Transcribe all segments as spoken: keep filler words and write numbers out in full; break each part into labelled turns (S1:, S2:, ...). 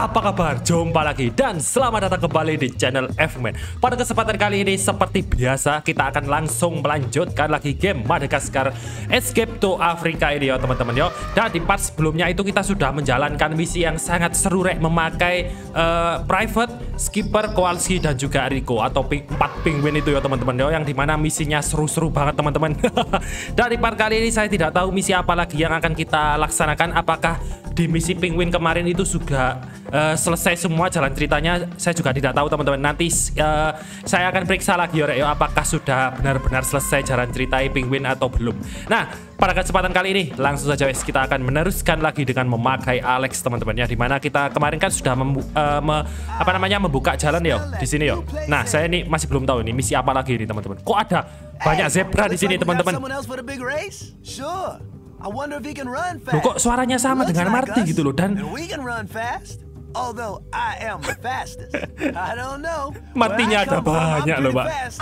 S1: Apa kabar? Jumpa lagi dan selamat datang kembali di channel F-Man. Pada kesempatan kali ini seperti biasa kita akan langsung melanjutkan lagi game Madagascar Escape to Africa ini ya teman-teman ya. Dan di part sebelumnya itu kita sudah menjalankan misi yang sangat seru rek, memakai uh, Private, Skipper, Kowalski dan juga Rico atau ping empat penguin itu ya teman-teman ya, yang dimana misinya seru-seru banget teman-teman. Dan di part kali ini saya tidak tahu misi apa lagi yang akan kita laksanakan. Apakah di misi penguin kemarin itu sudah uh, selesai semua jalan ceritanya, saya juga tidak tahu teman-teman. Nanti uh, saya akan periksa lagi ya, apakah sudah benar-benar selesai jalan cerita penguin atau belum. Nah, pada kesempatan kali ini langsung saja guys, kita akan meneruskan lagi dengan memakai Alex teman-teman ya, dimana kita kemarin kan sudah membu uh, me apa namanya membuka jalan ya di sini ya. Nah, saya ini masih belum tahu ini misi apa lagi ini teman-teman. Kok ada banyak zebra di sini teman-teman? Loh, kok suaranya sama dengan Marty gitu loh, dan Martinya ada banyak loh, Pak.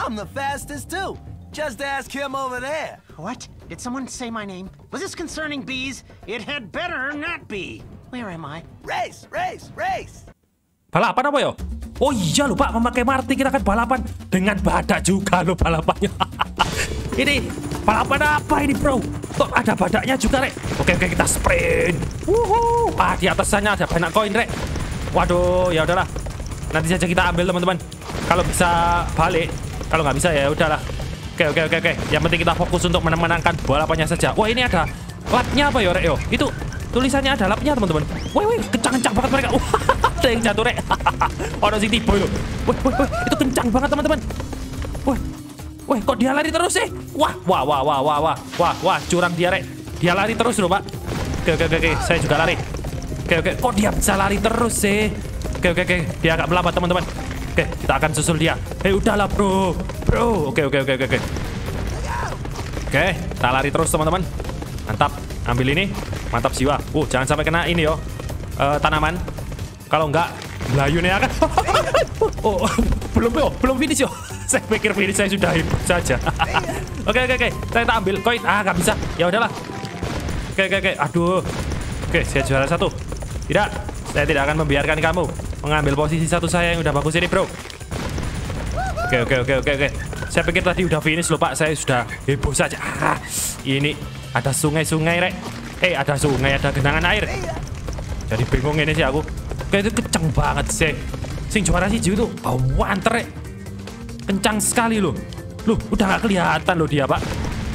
S2: Just ask him over there.
S3: What? Did someone say my name? Was this concerning bees? It had better not be. Where am I?
S2: Race, race, race.
S1: Balapan apa yo? Oh iya loh Pak, memakai Marty kita akan balapan dengan badak juga loh balapannya. Ini balapan apa ini bro? Kok ada badaknya juga rek? Oke oke kita sprint. Wuhu. Ah, di atas sana ada banyak koin rek. Waduh, ya udahlah. Nanti saja kita ambil teman-teman. Kalau bisa balik, kalau nggak bisa ya udahlah. Oke oke oke oke. Yang penting kita fokus untuk menangkan balapannya saja. Wah, ini ada lapnya apa ya rek yo? Itu tulisannya ada lapnya teman-teman. Wih wih, kencang-kencang banget mereka. Wah, ada yang jatuh rek. Ada si tiba itu. Wih wih wih, itu kencang banget teman-teman. Wih. Wih, kok dia lari terus sih? Wah, wah, wah, wah, wah, wah, wah, wah, curang dia, rek. Dia lari terus loh, Pak. Oke, oke, oke, saya juga lari. Oke, oke, kok dia bisa lari terus sih? Oke, oke, oke, dia agak melambat, teman-teman. Oke, kita akan susul dia. Hei, udahlah, bro. Bro, oke, oke, oke, oke, oke. Oke, kita lari terus, teman-teman. Mantap, ambil ini. Mantap jiwa. Uh, jangan sampai kena ini, yo. Uh, tanaman. Kalau enggak, melayunya akan. Oh, belum, yo. Belum finish, yo. Saya pikir finish saya sudah hidup saja. Oke oke oke, saya tak ambil koin. Ah, nggak bisa. Ya udahlah. Oke oke oke. Aduh. Oke, saya juara satu. Tidak, saya tidak akan membiarkan kamu mengambil posisi satu saya yang udah bagus ini, bro. Oke oke oke oke oke. Saya pikir tadi udah finish loh, Pak. Saya sudah heboh saja. Ah, ini ada sungai-sungai, rek. Eh, ada sungai, ada genangan air. Jadi bingung ini sih aku. Kayak itu kenceng banget sih. Sing juara sih itu banter, rek. Kencang sekali loh. Loh, udah gak kelihatan loh dia, Pak.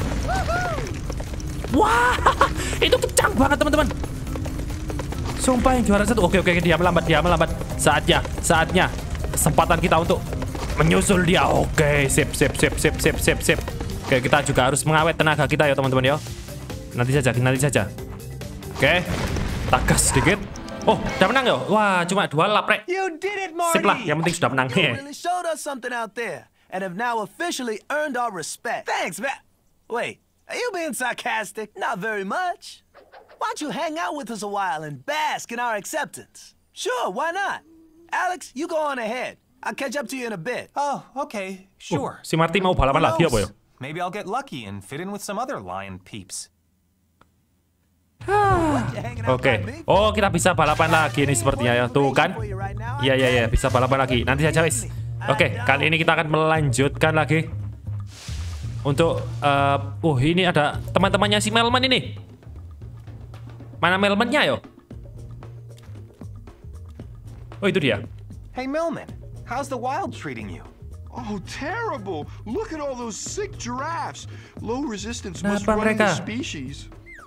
S1: Wah, itu kencang banget, teman-teman. Sumpah yang juara satu. Oke, oke, dia melambat, dia melambat. Saatnya, saatnya. Kesempatan kita untuk menyusul dia. Oke, sip, sip, sip, sip, sip, sip, sip. Oke, kita juga harus mengawet tenaga kita ya, teman-teman ya. Nanti saja, nanti saja. Oke, tagas sedikit. Oh, udah menang ya? Wah, cuma dua lap, rek. Sip lah, yang penting sudah menang.
S2: You really showed us something out there, and have now officially earned our respect. Thanks, man. Wait, are you being sarcastic? Not very much. Why don't you hang out with us a while and bask in our acceptance? Sure, why not? Alex, you go on ahead. I'll catch up to you in a bit.
S4: Oh, okay,
S1: Oh,
S4: sure.
S1: si Marty mau balapan lagi apa ya?
S4: Maybe I'll get lucky and fit in with some other lion peeps.
S1: Oke, okay. Oh kita bisa balapan lagi nih sepertinya ya, tuh kan? Iya iya iya, bisa balapan lagi. Nanti saja guys. Oke, okay, kali ini kita akan melanjutkan lagi untuk, uh, oh ini ada teman-temannya si Melman ini. Mana Melmannya yo? Oh itu dia.
S4: Hey Melman, how's the wild treating you?
S5: Oh, terrible! Look at all those sick giraffes. Low resistance must
S1: Kenapa
S5: run in the
S1: mereka?
S5: species.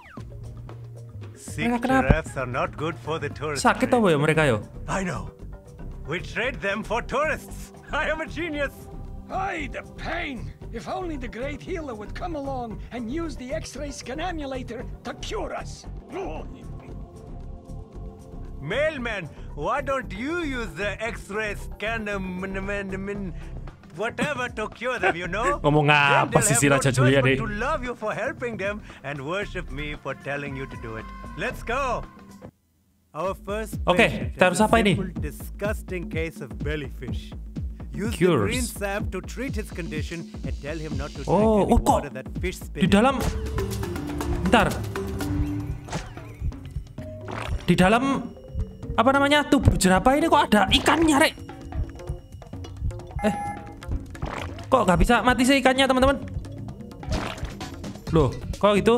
S6: Sick
S1: Mereka kenapa?
S6: giraffes are not good for the tourists.
S1: Sakit apa ya mereka yo?
S6: I know. We trade them for tourists. I am a genius.
S7: Ay, the pain! If only the great healer would come along and use the X-ray scanamulator to cure us.
S6: Mailman, why don't you use the X-ray scanner, whatever, to cure them, you know?
S1: Ngomong
S6: Then
S1: apa
S6: they'll
S1: sih si
S6: have no
S1: Raja
S6: choice
S1: Julia
S6: but
S1: nih?
S6: to love you for helping them and worship me for telling you to do it. Let's go. Our first
S1: Oke,
S6: patient
S1: kita harus
S6: has a
S1: apa ini?
S6: simple, disgusting case of bellyfish. Use
S1: Cures.
S6: the green salve to treat his condition and tell him not to drink
S1: Oh,
S6: any
S1: oh kok
S6: water that fish spit
S1: di
S6: in.
S1: dalam, bentar, di dalam apa namanya tubuh jerapah ini kok ada ikannya, Rek? Eh, kok nggak bisa mati sih ikannya, teman-teman? Loh, kok gitu?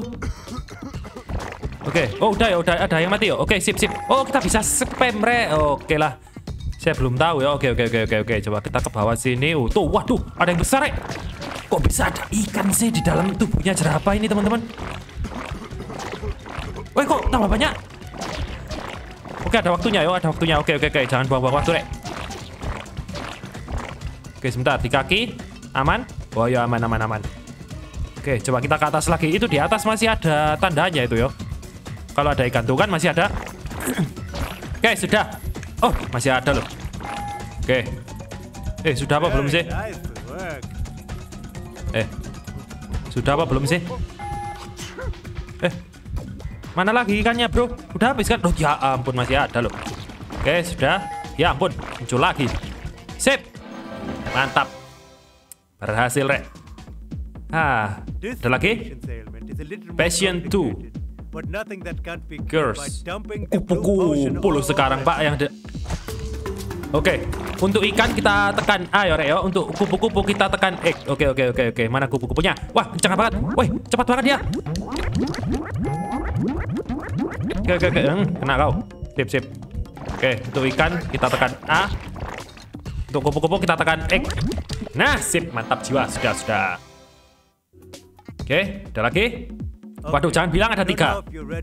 S1: Oke, oh udah ya, udah ada yang mati ya. Oke, sip sip. Oh, kita bisa spam, Rek. Oke lah. Saya belum tahu ya. Oke, oke, oke, oke, oke. Coba kita ke bawah sini. Oh, tuh, waduh, ada yang besar, Rek. Kok bisa ada ikan sih di dalam tubuhnya jerapah ini, teman-teman? Woi, kok tambah banyak? Oke, ada waktunya, yo, ada waktunya. Oke, oke, oke. Jangan buang-buang waktu, Rek. Oke, sebentar. Di kaki. Aman? Oh, ya, aman, aman, aman. Oke, coba kita ke atas lagi. Itu di atas masih ada tandanya itu, yo. Kalau ada ikan tuh kan masih ada. Oke, sudah. Oh, masih ada loh. Oke. Eh, sudah apa belum sih? Eh, sudah apa belum sih? Eh, mana lagi ikannya, bro? Udah habis kan? Oh, ya ampun, masih ada loh. Oke, sudah. Ya ampun, muncul lagi. Sip. Mantap. Berhasil, Rek. Ah, ada lagi? Passion two. Girls. Kupu-kupu sekarang, Pak, yang ada. Oke, untuk ikan kita tekan A ya, Rek, ya. Untuk kupu-kupu kita tekan X. Oke, oke, oke, oke. Mana kupu-kupunya? Wah, kencang banget. Woi, cepat banget dia. Oke, oke, oke. Hmm, kena kau. Sip, sip. Oke, untuk ikan kita tekan A. Untuk kupu-kupu kita tekan X. Nah, sip. Mantap jiwa. Sudah, sudah. Oke, ada lagi? Waduh, jangan bilang ada tiga.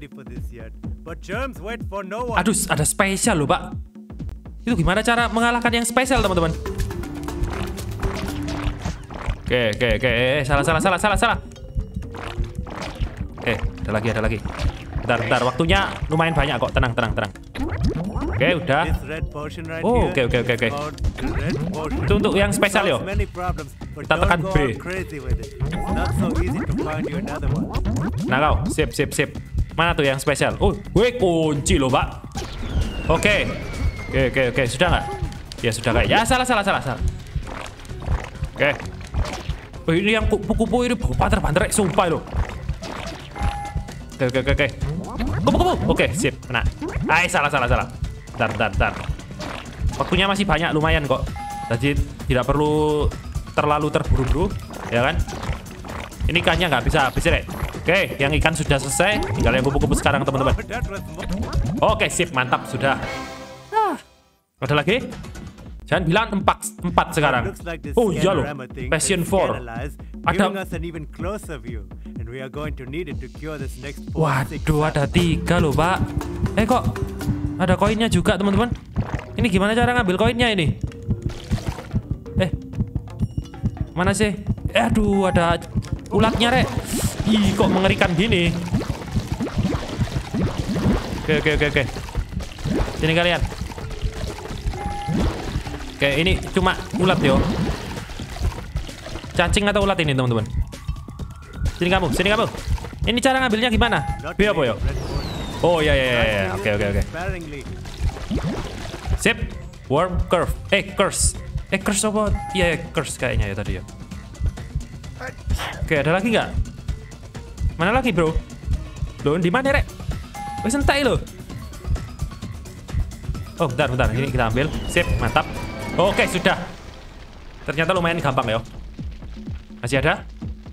S1: Aduh, ada spesial loh, Pak. Itu gimana cara mengalahkan yang spesial, teman-teman? Oke, oke, oke. Salah, salah, salah, salah, salah. Eh, ada lagi, ada lagi. Bentar, bentar. Waktunya lumayan banyak kok. Tenang, tenang, tenang. Oke, udah. Oh, oke, oke, oke, oke. Itu untuk yang spesial, yo. Kita tekan B. Nah, kau. Sip, sip, sip. Mana tuh yang spesial? Oh, gue kunci loh, Pak. Oke. Oke, oke, oke. Sudah nggak? Ya, sudah kayak. Ya, salah, salah, salah, salah. Oke. Oh, ini yang kupu-kupu ini banter-banter, sumpah loh. Oke, oke, oke, oke. Kupu-kupu. Oke, sip. Kena. Ay, salah, salah, salah. Bentar, bentar, bentar. Waktunya masih banyak, lumayan kok. Jadi tidak perlu terlalu terburu-buru, ya kan? Ini ikannya nggak bisa habis, Rek. Oke, yang ikan sudah selesai. Tinggal yang kupu-kupu sekarang, teman-teman. Oke, sip, mantap, sudah. Ah, ada lagi? Jangan bilang empat, empat sekarang. Oh iya loh, Passion four. Ada. Waduh, ada tiga loh, Pak. Eh, kok ada koinnya juga, teman-teman? Ini gimana cara ngambil koinnya ini? Eh, mana sih? Eh, aduh, ada ulatnya, Rek. Ih, kok mengerikan gini? Oke, oke, oke, oke. Sini kalian. Oke, ini cuma ulat, yo. Cacing atau ulat ini, teman-teman? Sini kamu, sini kamu. Ini cara ngambilnya gimana? B apa, yo? Oh, ya, ya, ya. Oke, oke, oke. Sip. Worm curve. Eh, curse. Eh, curse apa? Iya, yeah, curse kayaknya ya tadi ya. Oke, ada lagi nggak? Mana lagi, bro? Loh, di mana, Rek? Wes entai loh. Oh, bentar, bentar. Ini kita ambil. Sip, mantap. Oke, sudah. Ternyata lumayan gampang ya. Masih ada?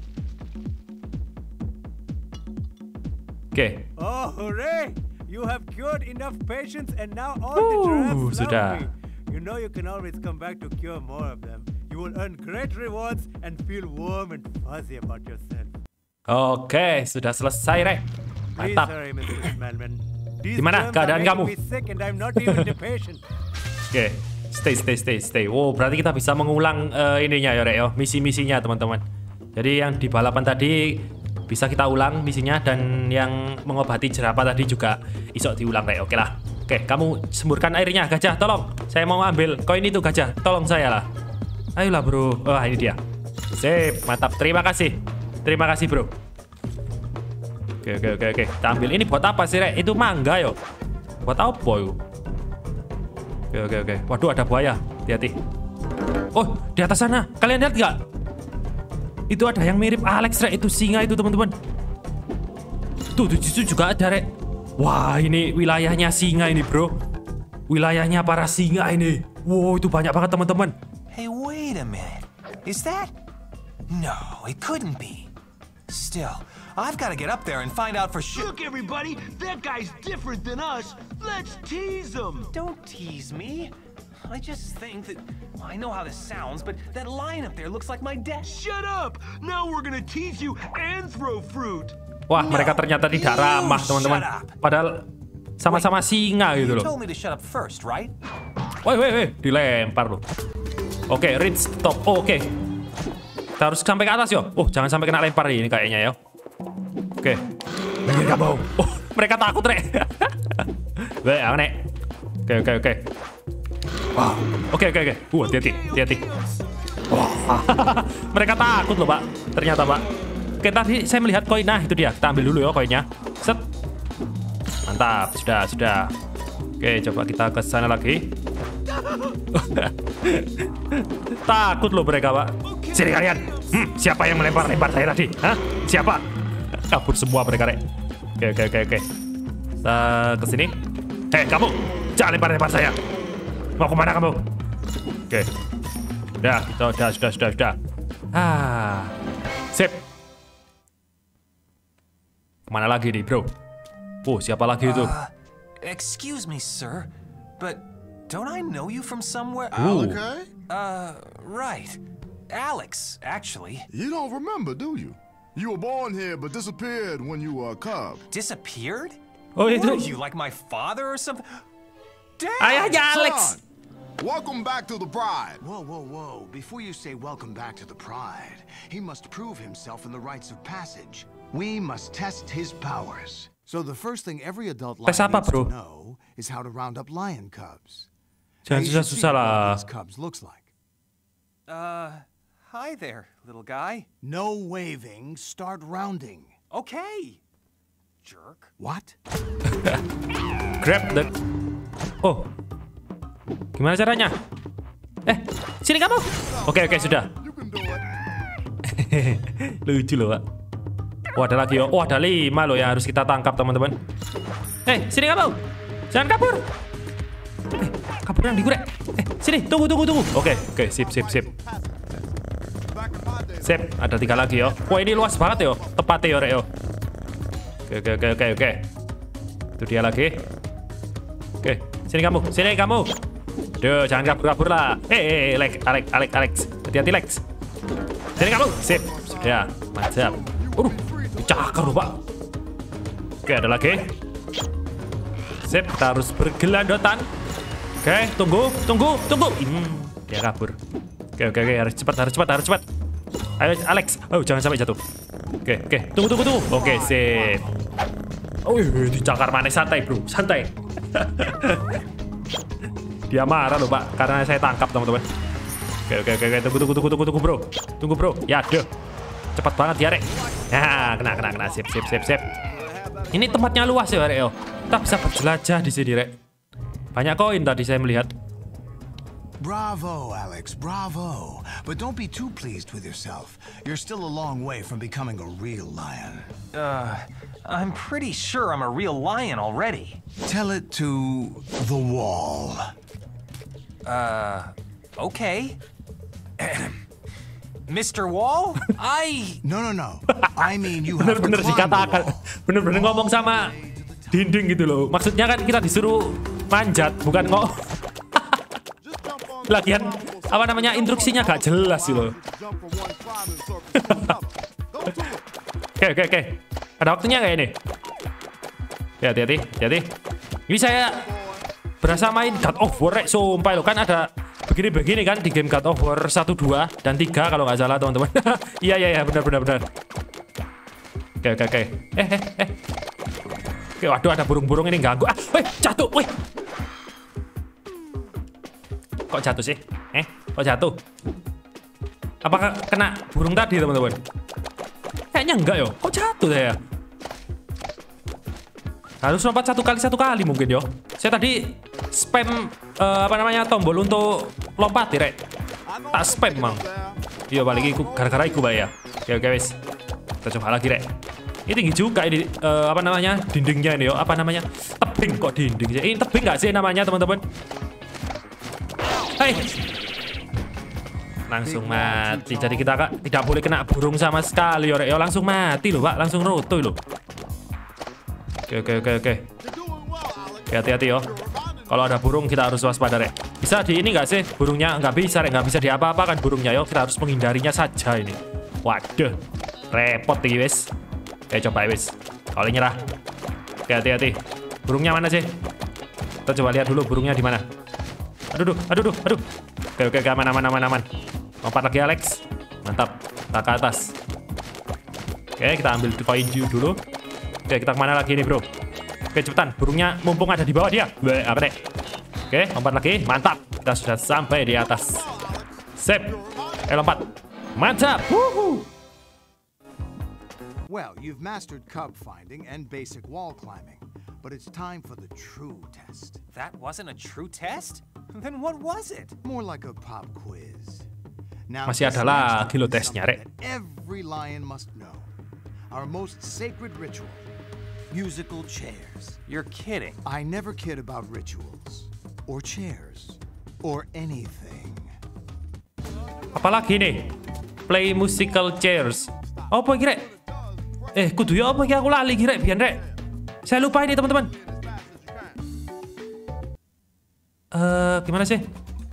S1: Oke.
S6: Oh, hooray! You have cured enough patients and now all
S1: Uh,
S6: the giraffes
S1: sudah.
S6: love me. You know you can always come back to cure more of them. You will earn great rewards and feel warm and fuzzy about yourself.
S1: Oke, sudah selesai, Rek.
S6: Please
S1: Mantap.
S6: hurry, Mister Smellman. These
S1: Gimana
S6: germs
S1: keadaan
S6: are making
S1: kamu?
S6: me sick and I'm not even the patient.
S1: Oke, stay, stay, stay, stay. Wow, berarti kita bisa mengulang uh, ininya ya, Rek, ya. Misi-misinya, teman-teman. Jadi yang di balapan tadi bisa kita ulang misinya, dan yang mengobati jerapah tadi juga isok diulang, Rek. Oke lah. Oke, kamu semburkan airnya, Gajah. Tolong. Saya mau ambil koin itu, Gajah. Tolong saya lah. Ayolah, bro. Wah, ini dia. Sip, mantap. Terima kasih. Terima kasih, bro. Oke, oke, oke, oke. Kita ambil. Ini buat apa sih, Rek? Itu mangga, yo. Buat apa, yo? Oke, oke, oke. Waduh, ada buaya. Hati-hati. Oh, di atas sana. Kalian lihat nggak? Itu ada yang mirip Alex, Rek. Itu singa itu, teman-teman. Tuh, di situ juga ada, Rek. Wah, ini wilayahnya singa ini, bro. wilayahnya para singa ini. Wow, itu banyak banget teman-teman.
S4: Hey, wait a minute. Is that? No, it couldn't be. Still, I've got to get up there and find out for sure.
S8: Look, everybody, that guy's different than us. Let's tease him.
S4: Don't tease me. I just think that I know how this sounds, but that lion up there looks like my dad.
S8: Shut up. Now we're gonna tease you and throw fruit.
S1: Wah, mereka ternyata tidak ramah, teman-teman. Padahal sama-sama singa gitu
S4: You
S1: loh.
S4: told me to shut up first, right?
S1: Woi, woi, woi, dilempar loh. Oke, reach stop. Oh, oke. Kita harus sampai ke atas yo. Oh, jangan sampai kena lempar ini kayaknya ya. Oke. Mereka mau. Oh, mereka takut, Rek. Weh, aneh. Oke, oke, oke. Wah, oke, oke, oke. Uh, hati-hati, hati-hati. Wah, mereka takut loh, Pak. Ternyata, Pak. Oke, tadi saya melihat koin. Nah, itu dia. Kita ambil dulu ya koinnya. Set. Mantap, sudah, sudah. Oke, coba kita ke sana lagi. Takut loh mereka, Pak. Sini kalian. Hmm, siapa yang melempar-lempar saya tadi? Hah? Siapa? Kabur semua mereka, Rek. Oke, oke, oke, oke. Kita ke sini. Hei, kamu. Jangan lempar-lempar saya. Mau kemana kamu? Oke. Udah, kita udah, sudah, sudah, sudah. Ah. Sip. Kemana lagi nih, bro? Oh, siapa lagi itu?
S4: Uh, excuse me, sir, but don't I know you from somewhere?
S1: Ooh.
S9: Okay.
S4: Uh, right. Alex, actually.
S9: You don't remember, do you? You were born here but disappeared when you were a cub.
S4: Disappeared?
S1: Oh,
S4: What
S1: itu.
S4: are you, like my father or something? Dad!
S1: Ayahnya Alex.
S9: Son, welcome back to the Pride.
S10: Whoa, whoa, whoa. Before you say welcome back to the Pride, he must prove himself in the rites of passage. We must test his powers. So the first thing every adult lion
S1: Tes apa,
S10: needs
S1: bro?
S10: to know is how to round up lion cubs.
S1: Jangan
S10: Now, you should see
S1: susah-susah
S10: what one of
S1: lah.
S10: these cubs looks like.
S4: Uh, hi there, little guy.
S10: No waving, start rounding.
S4: Okay. Jerk.
S10: What?
S1: Grab the... Oh. Gimana caranya? Eh, sini kamu. Oke, oke, sudah.
S9: You can do it.
S1: Lucu loh, Pak. Oh, ada lagi, oh. Oh, ada lima loh yang harus kita tangkap, teman-teman. Eh, sini kamu. Jangan kabur. Eh, kabur yang di gue. Eh, sini, tunggu, tunggu, tunggu. Oke, oke, sip, sip, sip. Sip, ada tiga lagi, yo. Wah, ini luas banget, yo. Tepatnya, yo, Rek, yo. Oke, oke, oke, oke, oke. Itu dia lagi. Oke, sini kamu, sini kamu. Duh, jangan kabur-kabur lah. Eh, eh, Alex, Alex, Alex, Alex. Hati-hati, Lex. Sini kamu. Sip, sudah, mantap. Uh, cakar loh, Pak. Oke, ada lagi. Sip, kita harus bergelandotan. Oke, tunggu, tunggu, tunggu. Hmm, dia kabur. Oke, oke, oke, harus cepat, harus cepat, harus cepat. Ayo, Alex. Oh, jangan sampai jatuh. Oke, oke, tunggu, tunggu, tunggu. Oke, sip. Oh, dicakar manis, santai, bro, santai. Dia marah loh, Pak, karena saya tangkap, teman-teman. Oke, oke, oke, tunggu, tunggu, tunggu, tunggu, tunggu, bro. Tunggu, bro. Ya, deh. Cepat banget ya, Rek. Ya, kena, kena, kena. Sip, sip, sip, sip. Ini tempatnya luas ya, Rek, yo. Kita bisa berjelajah di sini, Rek. Banyak koin tadi saya melihat.
S10: Bravo, Alex, bravo. But don't be too pleased with yourself. You're still a long way from becoming a real lion.
S4: Uh, I'm pretty sure I'm a real lion already.
S10: Tell it to the wall.
S4: Uh, okay. Mister Wall, I...
S10: No, no, no. I mean you have to
S1: Bener-bener
S10: climb the
S1: dikatakan.
S10: wall.
S1: Bener-bener ngomong sama dinding gitu loh. Maksudnya kan kita disuruh manjat, bukan kok. Lagian apa namanya instruksinya gak jelas sih loh. Oke, oke, oke. Ada waktunya nggak ini? Ya, hati-hati, hati-hati. Ini saya berasa main God of War, Rek. Sumpah loh, kan ada begini-begini kan di game God of War satu, dua, dan tiga kalau nggak salah, teman-teman. Iya, iya, iya, benar, benar, benar. Oke, oke, oke. Eh, eh, eh. Oke, waduh, ada burung-burung ini ganggu. Ah, weh, jatuh, weh. Kok jatuh sih? Eh, kok jatuh? Apakah kena burung tadi, teman-teman? Kayaknya enggak yo. Kok jatuh saya? Harus lompat satu kali satu kali mungkin yo. Saya tadi spam uh, apa namanya tombol untuk lompat direk. Tak spam mang. Iya balik iku gara-gara iku Pak ya. Oke oke wis. Kita coba lagi rek. Ini tinggi juga ini uh, apa namanya dindingnya ini yo. Apa namanya tebing kok dinding sih? Ini tebing nggak sih namanya teman-teman? Hei, langsung mati. Jadi kita kak tidak boleh kena burung sama sekali yo. Yo langsung mati loh pak, langsung roto loh. Oke oke oke oke. Hati-hati yo. Kalau ada burung kita harus waspada rek. Bisa di ini nggak sih burungnya? Nggak bisa rek, nggak bisa diapa-apakan burungnya yo. Kita harus menghindarinya saja ini. Waduh, repot nih wes. Oke coba wes. Kalau nyerah. Oke hati-hati. Burungnya mana sih? Kita coba lihat dulu burungnya di mana. Aduh, aduh, aduh, aduh. Oke oke aman aman aman aman. Lompat lagi Alex. Mantap. Kita ke atas. Oke kita ambil koin dulu. Oke kita kemana lagi nih bro? Oke cepetan. Burungnya mumpung ada di bawah dia. Bleh, apa deh? Oke lompat lagi. Mantap. Kita sudah sampai di atas. Sip. Eh lompat. Mantap. Wuhu.
S10: Well, you've mastered cub finding and basic wall climbing, but it's time for the true test.
S4: That wasn't a true test? Then what was it?
S10: More like a pop quiz. Now,
S1: masih ada lagi lo tesnya, Rek.
S10: Every lion must know. Our most sacred ritual.
S4: Musical chairs. You're kidding.
S10: I never kid about rituals. Or chairs. Or anything.
S1: Apalagi nih? Play musical chairs. Apa kira? Eh, kudu ya apa kira aku lali kira biar rek. Saya lupa ini teman-teman. Eh, uh, gimana sih?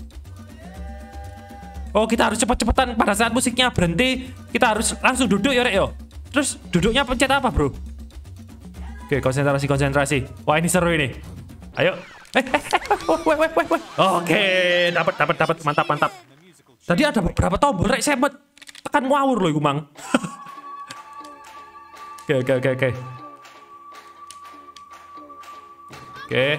S1: Oh, kita harus cepet-cepetan pada saat musiknya berhenti. Kita harus langsung duduk ya rek yo. Terus duduknya pencet apa bro? Oke, konsentrasi konsentrasi. Wah ini seru ini. Ayo. Eh, eh, eh, weh, weh, weh, weh. Oke, dapat dapat dapat mantap mantap. Tadi ada beberapa tombol rek saya tekan ngawur loh iku mang. Oke oke oke oke. Oke.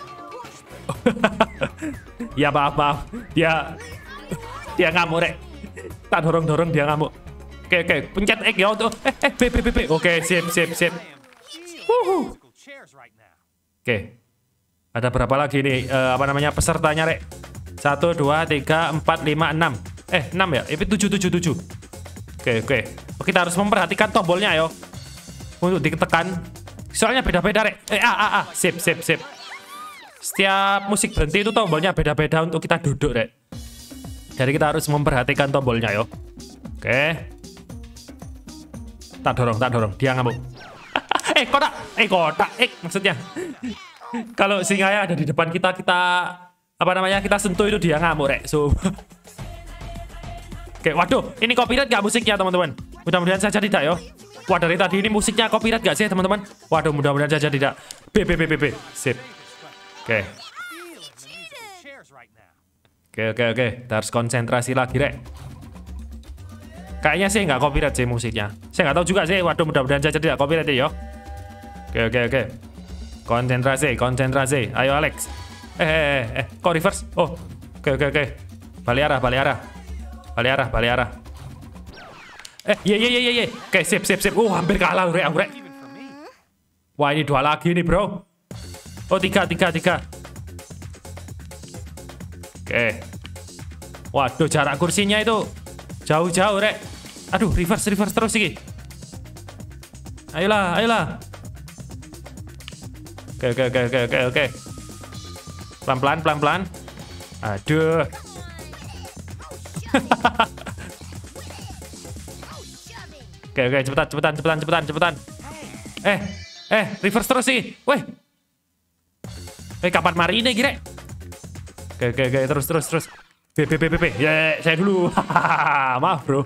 S1: Ya maaf maaf. Dia dia ngamuk rek. Tak dorong dorong dia ngamuk. Oke oke. Pencet X ya untuk. Eh eh B B B B. Oke sip sip sip. Wuhu. Oke. Ada berapa lagi nih uh, apa namanya pesertanya rek? Satu dua tiga empat lima enam. Eh enam ya? Ini tujuh tujuh tujuh. Oke oke. Kita harus memperhatikan tombolnya yo. Untuk ditekan. Soalnya beda-beda rek. Eh ah ah ah. Sip sip sip. Setiap musik berhenti itu tombolnya beda-beda untuk kita duduk rek. Jadi kita harus memperhatikan tombolnya yo. Oke. Tak dorong tak dorong. Dia ngamuk. eh kotak. Eh kotak. Eh maksudnya. Kalau singa ada di depan kita kita apa namanya kita sentuh itu dia ngamuk rek. So. Oke waduh. Ini copyright gak musiknya teman-teman? Mudah-mudahan saja tidak yo. Wah dari tadi ini musiknya copyright gak sih teman-teman? Waduh mudah-mudahan saja tidak. B B B B B. Sip. Oke. Oke oke oke. Kita harus konsentrasi lagi rek. Kayaknya sih nggak copyright sih musiknya. Saya nggak tahu juga sih. Waduh mudah-mudahan saja tidak copyright ya yo. Oke oke oke. Konsentrasi konsentrasi. Ayo Alex. Eh eh eh. eh. Kok reverse? Oh. Oke oke oke. Balik arah balik arah. Balik arah balik arah. Eh, ye ye ye ye. Oke, sip sip sip. Oh, hampir kalah rek, rek. Wah, ini dua lagi nih, bro. Oh, tiga tiga tiga. Oke. Waduh, jarak kursinya itu jauh-jauh, rek. Aduh, reverse reverse terus sih. Ayolah, ayolah. Oke oke oke oke oke oke. Pelan-pelan pelan-pelan. Aduh. Oke oke cepetan cepetan cepetan cepetan cepetan. Eh eh reverse terus sih. Weh. Eh kapan mari ini kira? Oke oke oke terus terus terus. B B B B B. Ya saya dulu. Maaf bro.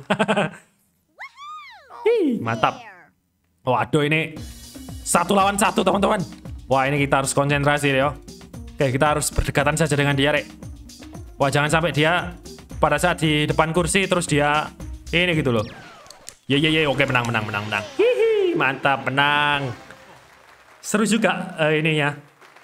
S1: Hi, mantap. Waduh ini satu lawan satu teman-teman. Wah ini kita harus konsentrasi yo. Oke kita harus berdekatan saja dengan dia rek. Wah jangan sampai dia pada saat di depan kursi terus dia ini gitu loh. Ye ye ye, oke menang menang menang menang. Hihi, mantap menang. Seru juga uh, ininya.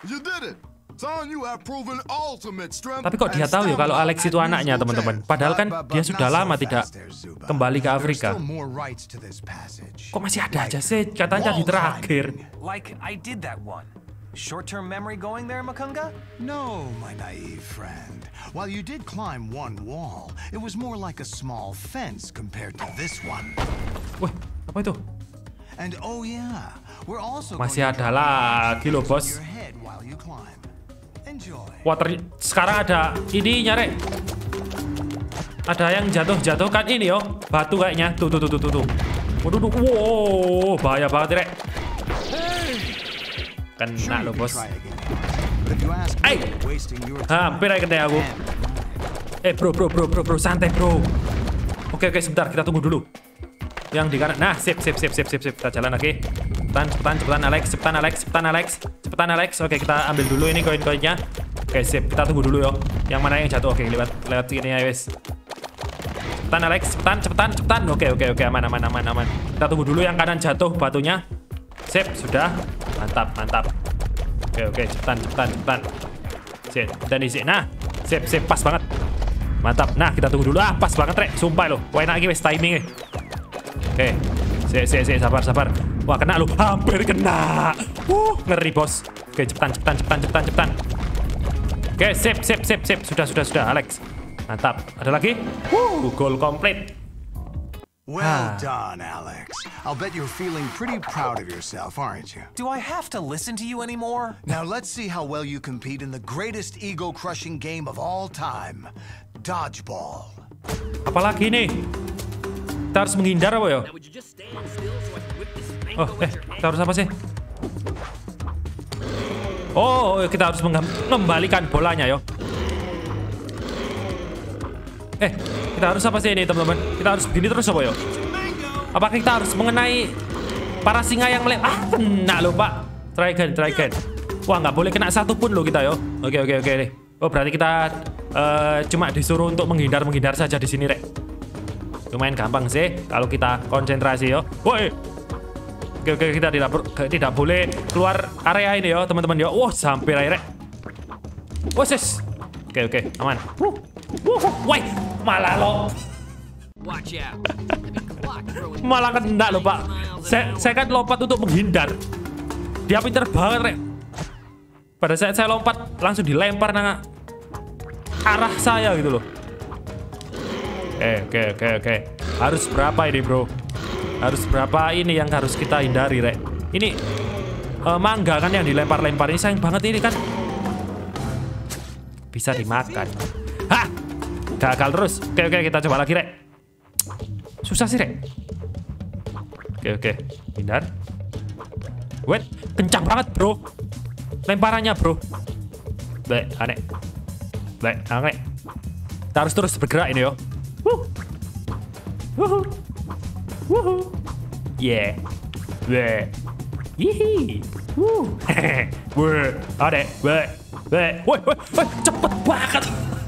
S1: Tapi kok dia tahu ya kalau Alex itu anaknya teman-teman. Padahal kan dia sudah lama tidak kembali ke Afrika. Kok masih ada aja sih katanya di terakhir.
S4: Like I did that one. Short-term memory going there, Makunga?
S10: No, my naive friend. While you did climb one wall, it was more like a small fence compared to this one.
S1: Wah, apa itu?
S10: And oh yeah, we're also
S1: Masih ada lagi loh, bos. Water, sekarang ada ini nyari. Ada yang jatuh-jatuhkan ini yo, batu kayaknya. Tuh tuh tuh tuh tuh. Waduh, tuh. Wow, bahaya banget, Rek. Kena lo, bos. Eh, hampir aja kena aku. Eh, bro, bro, bro, bro, bro, santai, bro. Oke, oke, sebentar, kita tunggu dulu. Yang di kanan, nah, sip, sip, sip, sip, sip, sip. Kita jalan lagi. Cepetan, cepetan, cepetan, Alex, cepetan, Alex, cepetan, Alex, cepetan, Alex. Oke, kita ambil dulu ini koin-koinnya. Oke, sip, kita tunggu dulu yo. Yang mana yang jatuh? Oke, lewat, lewat sini ya, wes. Cepetan, Alex, cepetan, cepetan, cepetan. Oke, oke, oke, aman, aman, aman, aman. Kita tunggu dulu yang kanan jatuh batunya. Sip, sudah. Mantap, mantap. Oke, oke, cepetan, cepetan, cepetan. Sip, dan isi. Nah, sip, sip, pas banget. Mantap. Nah, kita tunggu dulu. Ah, pas banget, Rek. Sumpah loh. Wah, enak lagi wes timingnya. Oke. Sip, sip, sip, sabar, sabar. Wah, kena loh. Hampir kena. Uh, ngeri, bos. Oke, cepetan, cepetan, cepetan, cepetan, cepetan. Oke, sip, sip, sip, sip. Sudah, sudah, sudah, Alex. Mantap. Ada lagi? Uh, goal complete.
S10: Well done, Alex. I'll bet you're feeling pretty proud of yourself, aren't you?
S4: Do I have to listen to you anymore?
S10: Now let's see how well you compete in the greatest ego-crushing game of all time, dodgeball.
S1: Apalagi nih? Kita harus menghindar apa ya? Oh, eh, kita harus apa sih? Oh, kita harus mengembalikan bolanya yo. Eh, kita harus apa sih ini teman-teman? Kita harus begini terus apa yo? Apakah kita harus mengenai para singa yang melempar? Ah, kena loh pak. Try again, try again. Wah, nggak boleh kena satu pun loh kita yo. Oke, oke, oke. Oh, berarti kita uh, cuma disuruh untuk menghindar-menghindar saja di sini, Rek. Lumayan gampang sih kalau kita konsentrasi yo. Woi. Oke, oke, kita tidak tidak boleh keluar area ini yo, teman-teman yo. Wah, sampai akhirnya. Wah, ses. Oke, oke, aman. Wuh. Wuh, woi, malah lo. Malah kena lo, Pak. Saya, saya kan lompat untuk menghindar. Dia pinter banget, Rek. Pada saat saya lompat, langsung dilempar nang arah saya gitu loh. Oke, oke, oke, oke. Harus berapa ini, bro? Harus berapa ini yang harus kita hindari, Rek? Ini uh, mangga kan yang dilempar-lempar. Ini sayang banget ini kan. Bisa dimakan. Hah! Gagal terus. Oke, oke, kita coba lagi, Rek. Susah sih, Rek. Oke, oke. Hindar. Wait, kencang banget, bro. Lemparannya, bro. Baik, aneh. Baik, aneh. Kita harus terus bergerak ini, yo. Wuh. Wuh. Wuh. Yeah. Weh. Hihi. Wuh. Hehe. Weh. Aneh. Weh. Weh. Woi, woi, woi, cepet banget.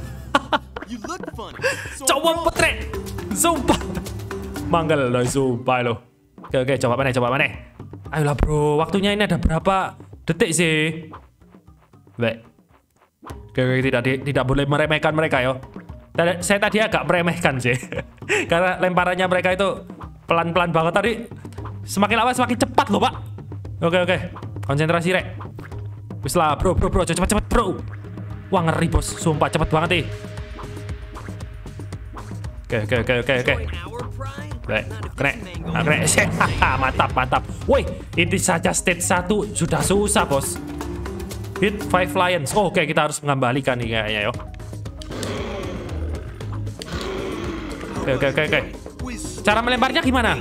S1: Coba petrek. Sumpah. Manggel loh, sumpah loh. Oke, oke, coba mana, coba mana. Ayolah, bro. Waktunya ini ada berapa detik sih? Baik. Oke, oke, tidak tidak boleh meremehkan mereka yo. Saya tadi agak meremehkan sih. Karena lemparannya mereka itu pelan-pelan banget tadi. Semakin lama semakin cepat loh, Pak. Oke, oke. Konsentrasi, Rek. Wis lah, bro, bro, bro, cepet-cepet, bro. Wah, ngeri, bos. Sumpah cepet banget nih. Oke, oke, oke, oke, oke. Baik, kena, kena. Mantap, mantap. Woi, ini saja stage satu sudah susah, bos. Hit five lions. Oh, oke, okay, kita harus mengembalikan nih kayaknya, yo. Oke, okay, oke, okay, oke, okay, oke. Cara melemparnya gimana?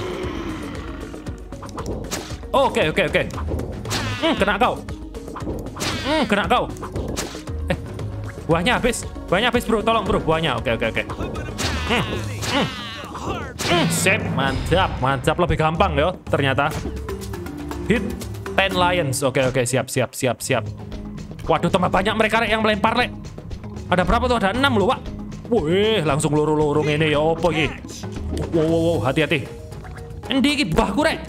S1: Oke, okay, oke, okay, oke. Okay. Hmm, kena kau. Hmm, kena kau. Eh, buahnya habis. Buahnya habis, bro. Tolong, bro. Buahnya. Oke, okay, oke, okay, oke. Okay. Hmm, hmm. Hmm, sip, mantap, mantap, lebih gampang yo ternyata. Hit ten lions. Oke, oke, siap, siap, siap, siap. Waduh, tambah banyak mereka, Rek, yang melempar, Rek. Ada berapa tuh? Ada enam loh, Pak. Wih, langsung lurung-lurung ini ya, opo iki. Wow, wow, wow, hati-hati. Endi iki buahku, Rek?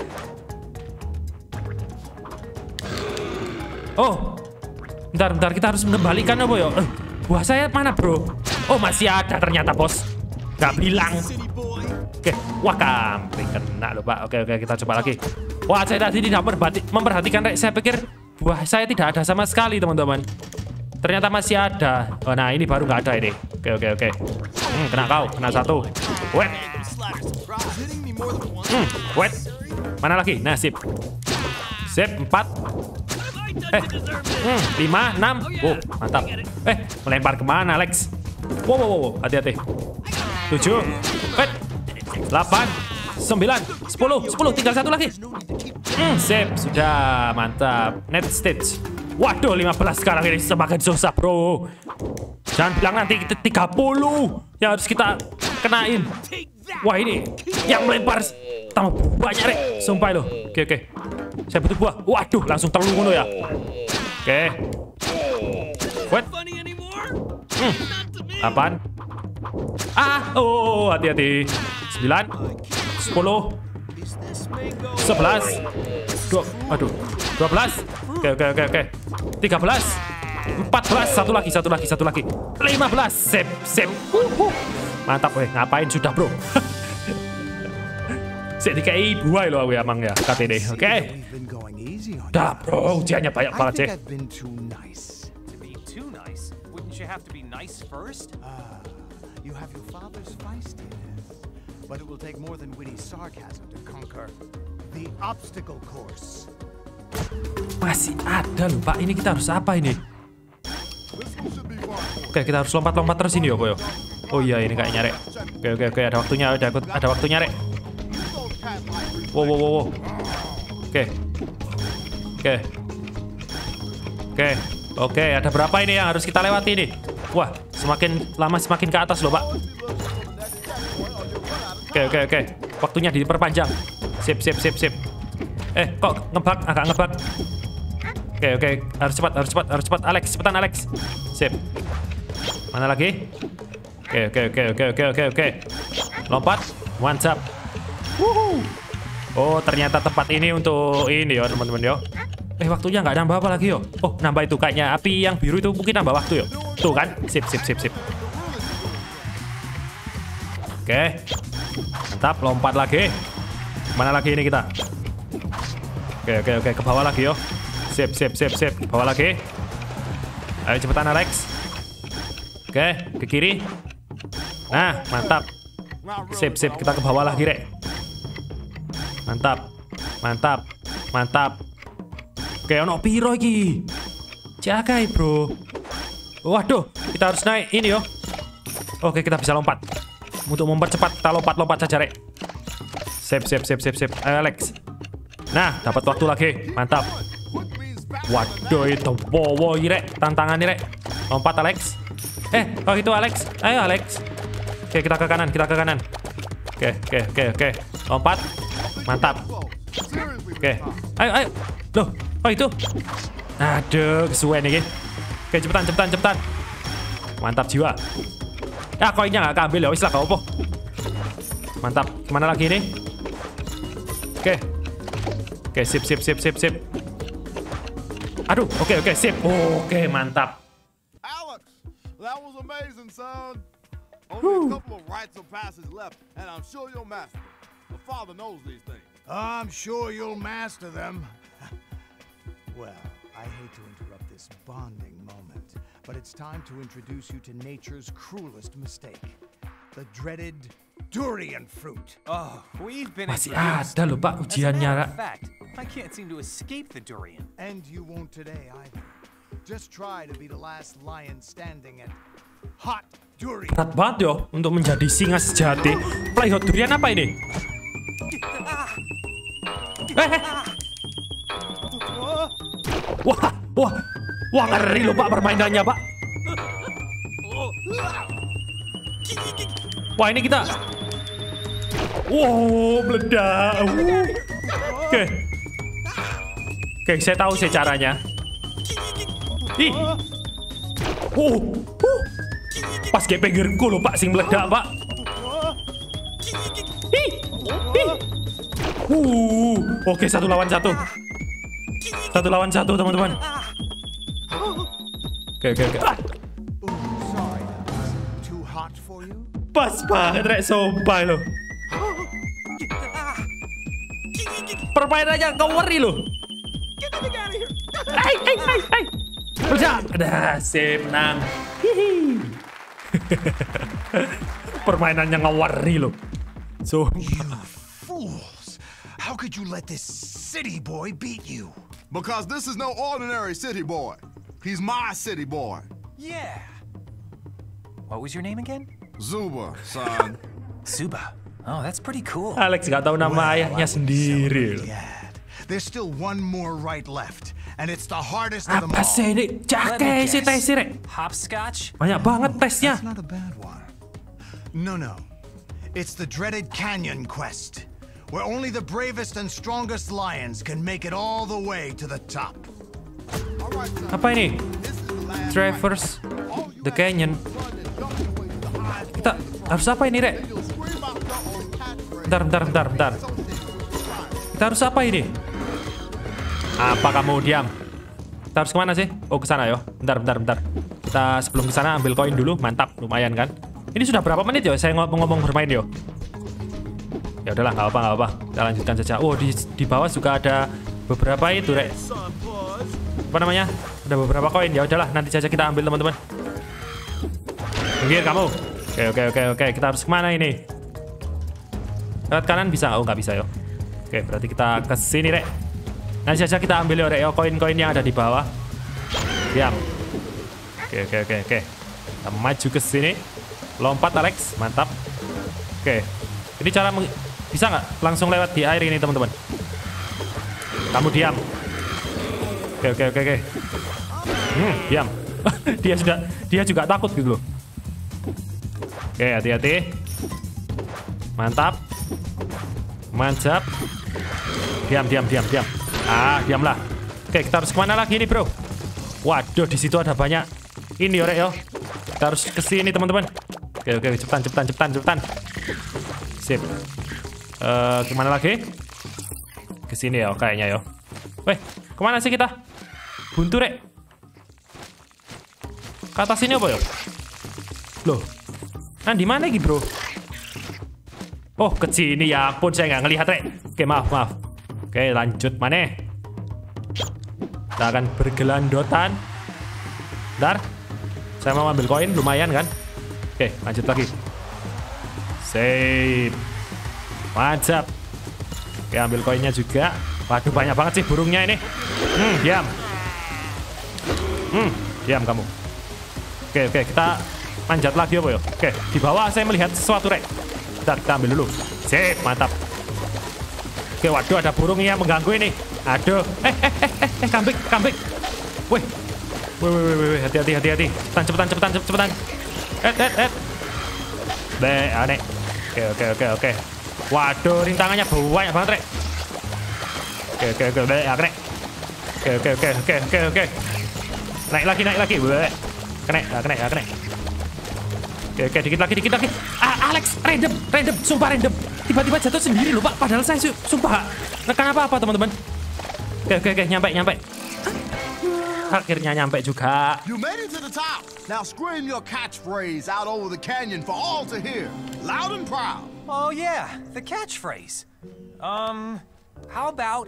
S1: Oh, bentar, bentar, kita harus mengembalikan apa ya? Eh, buah saya mana, bro? Oh, masih ada ternyata, bos. Gak bilang. Oke, wah kamping kena loh, Pak. Oke, oke, kita coba lagi. Wah, saya tadi tidak memperhatikan, Rek. Saya pikir buah saya tidak ada sama sekali, teman-teman. Ternyata masih ada. Oh, nah ini baru nggak ada ini. Oke, oke, oke. Hmm, kena kau, kena satu. Wet. Hmm, wet. Mana lagi? Nah, sip. Sip, empat. Eh, hmm, lima, enam. Wow, mantap. Eh, melempar kemana, Alex? Wow, wow, wow, hati-hati. Tujuh, eh, delapan, sembilan, sepuluh, sepuluh. Tinggal satu lagi. Hmm, sip, sudah mantap. Net stage. Waduh, lima belas sekarang ini semakin susah, bro. Jangan bilang nanti kita tiga puluh yang harus kita kenain. Wah, ini yang melempar tambah banyak, Rek. Sumpah loh. Oke, oke. Saya butuh buah. Waduh, langsung terlungu ya. Oke. What? Hmm. Apaan? Ah, oh, hati-hati. Sembilan, sepuluh, sebelas, dua, aduh, dua belas. Oke, oke, oke, oke. Tiga belas, empat belas, satu lagi, satu lagi, satu lagi. Lima belas, sip, sip. Uh, uh. Mantap, weh. Ngapain sudah, bro? Saya dikai buah loh, weh, emang ya, K T D. Oke. Dah, bro, ujiannya banyak banget sih.
S10: You have your father's feistiness, but it will take more than witty sarcasm to conquer the obstacle course.
S1: Masih ada loh, Pak. Ini kita harus apa ini? Oke, kita harus lompat-lompat terus ini ya, Boy. Oh iya, ini kayaknya, Rek. Oke, oke, oke. Ada waktunya, ada, ada waktunya, Rek. Wow, wow, wow, wow. Oke. Oke. Oke. Oke, ada berapa ini yang harus kita lewati ini? Wah, semakin lama semakin ke atas loh, Pak. Oke, oke, oke. Waktunya diperpanjang. Sip, sip, sip, sip. Eh, kok ngebug? Agak ngebug. Oke, oke. Harus cepat, harus cepat, harus cepat. Alex, cepetan, Alex. Sip. Mana lagi? Oke, oke, oke, oke, oke, oke, oke. Lompat. Mantap. Wuhu. Oh, ternyata tempat ini untuk ini ya, teman-teman, yo. Eh, waktunya nggak nambah apa lagi yo? Oh, nambah itu kayaknya api yang biru itu mungkin nambah waktu yo. Tuh kan? Sip, sip, sip, sip. Oke. Mantap, lompat lagi. Mana lagi ini kita? Oke, oke, oke, ke bawah lagi yo. Sip, sip, sip, sip. Ke bawah lagi. Ayo cepetan, Alex. Oke, ke kiri. Nah, mantap. Sip, sip, kita ke bawah lagi, Rek. Mantap. Mantap. Mantap. Oke, ono piro iki? Jagai, bro. Waduh, kita harus naik ini yo. Oke, kita bisa lompat. Untuk mempercepat, kita lompat-lompat saja, Rek. Sip, sip, sip, sip, sip. Ayo, Alex. Nah, dapat waktu lagi. Mantap. Waduh, itu wow, Rek. Tantangan nih, Rek. Lompat, Alex. Eh, oh itu Alex. Ayo, Alex. Oke, kita ke kanan, kita ke kanan. Oke, oke, oke, oke. Lompat. Mantap. Oke. Ayo, ayo. Loh, oh itu. Aduh, kesuwen nih. Oke, cepetan, cepetan, cepetan. Mantap jiwa. Ya, koinnya nggak keambil ya. Wis lah, gak apa. Mantap. Kemana lagi ini? Oke. Oke, sip, sip, sip, sip, sip. Aduh, oke, oke, sip. Oke, mantap.
S9: Alex, that was amazing, son. Only a couple of rites of passage left, and I'm sure you'll master them. The father knows these things.
S10: I'm sure you'll master them. Well, I hate to interrupt this bonding moment, but it's time to introduce you to nature's cruelest mistake. The dreaded durian fruit.
S4: Oh, we've been
S1: Masih ada loh, Pak, ujiannya.
S4: As a matter of fact, I can't seem to escape the durian.
S10: And you won't today either. Just try to be the last lion standing at hot durian.
S1: Berat banget yo untuk menjadi singa sejati. Play hot durian apa ini? Eh, eh. Wah, wah, wah, ngeri loh, Pak, permainannya, Pak. Wah, ini kita. Wow, meledak. Uh. Oke. Oke, saya tahu sih caranya. Ih. Uh. Uh. Pas kayak pinggirku loh, Pak, sing meledak, Pak. Ih. Ih. Uh. Oke, satu lawan satu. Satu lawan satu, teman-teman. Oke, oke, oke. Ah. Pas banget, Rek, sumpah loh. Permainannya ngeri loh. Hai, hai, hai, hai. Udah, udah, sip, menang. Hihi. Permainannya ngeri loh. So,
S10: fools. How could could you let this city boy beat you?
S9: Because this is no ordinary city boy. He's my city boy.
S4: Yeah. What was your name again?
S9: Zuba, son.
S4: Zuba. Oh, that's pretty cool.
S1: Alex nggak tahu nama
S10: Well,
S1: ayahnya
S10: I would
S1: sendiri.
S10: celebrate the ad. There's still one more right left, and it's the hardest of them
S1: Apa
S10: all.
S1: sih ini? Cake si tes sih, Rek.
S4: Hopscotch?
S1: Banyak banget tesnya.
S10: That's not a bad one. No, no. It's the dreaded Canyon Quest, where only the bravest and strongest lions can make it all the way to the top.
S1: Apa ini? Traverse the Canyon. Kita harus apa ini, Rek? Bentar, bentar, bentar, bentar. Kita harus apa ini? Apa kamu diam? Kita harus kemana sih? Oh, ke sana yo. Bentar, bentar, bentar. Kita sebelum ke sana ambil koin dulu. Mantap, lumayan kan? Ini sudah berapa menit yo? Saya ngomong-ngomong bermain yo. Ya udahlah, nggak apa, nggak apa. Kita lanjutkan saja. Oh, di di bawah juga ada beberapa itu, Rek. Apa namanya? Ada beberapa koin. Ya udahlah, nanti saja kita ambil, teman-teman. Minggir kamu. Oke, oke, oke, oke. Kita harus kemana ini? Lewat kanan bisa? Oh, nggak bisa yo. Oke, berarti kita ke sini, Rek. Nanti saja kita ambil yo, Rek, yo, koin-koin yang ada di bawah. Diam. Oke, oke, oke, oke. Kita maju ke sini. Lompat, Alex. Mantap. Oke. Ini cara bisa nggak langsung lewat di air ini, teman-teman? Kamu diam. Oke, oke, oke, oke. Hmm, diam. Dia sudah, dia juga takut gitu loh. Oke, hati-hati. Mantap. Mantap. Diam, diam, diam, diam. Ah, diamlah. Oke, kita harus kemana lagi nih, bro? Waduh, di situ ada banyak ini, Rek, yo. Kita harus ke sini, teman-teman. Oke, oke, cepetan, cepetan, cepetan, cepetan. Sip. Uh, gimana lagi? Ke sini ya, kayaknya yo. Weh, kemana sih kita? Buntu, Rek. Ke atas sini apa ya? Loh. Nah, di mana lagi, bro? Oh, ke sini ya ampun, saya nggak ngelihat, Rek. Oke, maaf, maaf. Oke, lanjut mana? Kita akan bergelandotan. Bentar. Saya mau ambil koin, lumayan kan? Oke, lanjut lagi. Sip. Mantap. Oke, ambil koinnya juga. Waduh, banyak banget sih burungnya ini. Hmm, diam. Hmm, diam kamu. Oke, oke, kita manjat lagi apa ya? Oke, di bawah saya melihat sesuatu, Rek. Bentar, kita ambil dulu. Sip, mantap. Oke, waduh, ada burung yang mengganggu ini. Aduh. Eh, eh, eh, eh, eh, kambing, kambing. Wih. Wih, wih, wih, wih, hati-hati, hati-hati. Cepetan, cepetan, cepetan, cepetan. Eh, eh, eh. Be, aneh. Oke, oke, oke, oke. Waduh, rintangannya banyak banget, Rek. Oke, oke, oke, be, ya, kena. Oke, oke, oke, oke, oke, oke. Naik lagi, naik lagi. Be. Kena, ya, kena, ya, kena. Oke, oke, dikit lagi, dikit lagi. Ah, Alex, random, random, sumpah random. Tiba-tiba jatuh sendiri loh, Pak. Padahal saya su sumpah rekan apa-apa, teman-teman. Oke, oke, oke, nyampe, nyampe. Akhirnya nyampe juga.
S9: You made it to the top. Now scream your catchphrase out over the canyon for all to hear, loud and proud.
S4: Oh yeah, the catchphrase. Um, how about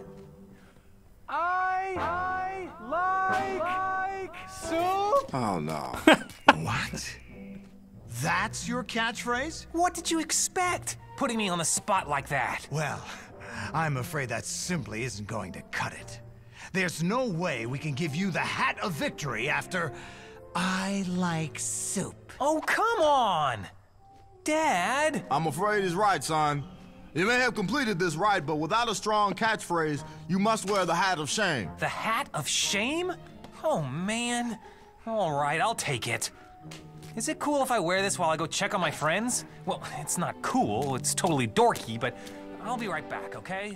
S4: I I like like soup?
S9: Oh no.
S10: What? That's your catchphrase?
S4: What did you expect? Putting me on the spot like that.
S10: Well, I'm afraid that simply isn't going to cut it. There's no way we can give you the hat of victory after I like soup.
S4: Oh, come on! Dad!
S9: I'm afraid he's right, son. You may have completed this right, but without a strong catchphrase, you must wear the hat of shame.
S4: The hat of shame? Oh, man. All right, I'll take it. Is it cool if I wear this while I go check on my friends? Well, it's not cool, it's totally dorky, but I'll be right back, okay?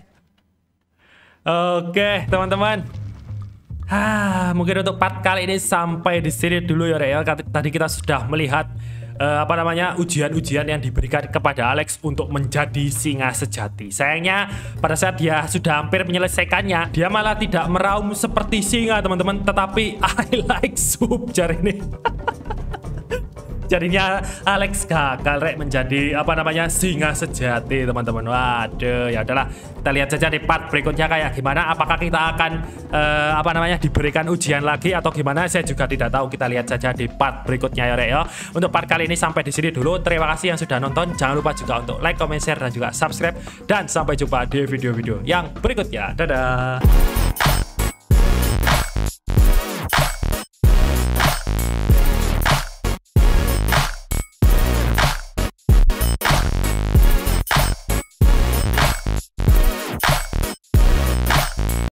S1: Oke, teman-teman. Ah, mungkin untuk part kali ini sampai di sini dulu ya, Rek. Tadi kita sudah melihat uh, apa namanya ujian-ujian yang diberikan kepada Alex untuk menjadi singa sejati. Sayangnya pada saat dia sudah hampir menyelesaikannya, dia malah tidak meraung seperti singa, teman-teman. Tetapi I like soup jar ini. Jadinya Alex gagal rek menjadi apa namanya singa sejati teman-teman. Waduh, ya udahlah, kita lihat saja di part berikutnya kayak gimana. Apakah kita akan uh, apa namanya diberikan ujian lagi atau gimana? Saya juga tidak tahu. Kita lihat saja di part berikutnya ya rek ya. Untuk part kali ini sampai di sini dulu. Terima kasih yang sudah nonton. Jangan lupa juga untuk like, comment, share dan juga subscribe. Dan sampai jumpa di video-video yang berikutnya. Dadah.